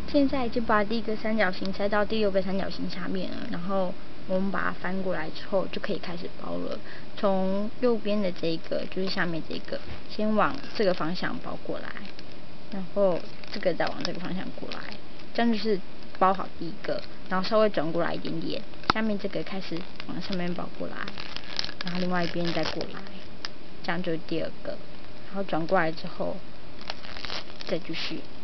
现在就把第一个三角形塞到第6个三角形下面了，然后我们把它翻过来之后就可以开始包了。从右边的这个就是下面这个，先往这个方向包过来，然后这个再往这个方向过来，这样就是包好第一个，然后稍微转过来一点点，下面这个开始往上面包过来，然后另外一边再过来，这样就是第2个，然后转过来之后再继续